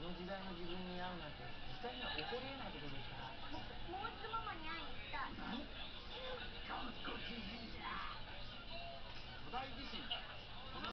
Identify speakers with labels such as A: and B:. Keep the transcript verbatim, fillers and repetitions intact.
A: の時代の自分に会うなんて実際には起こりえないこ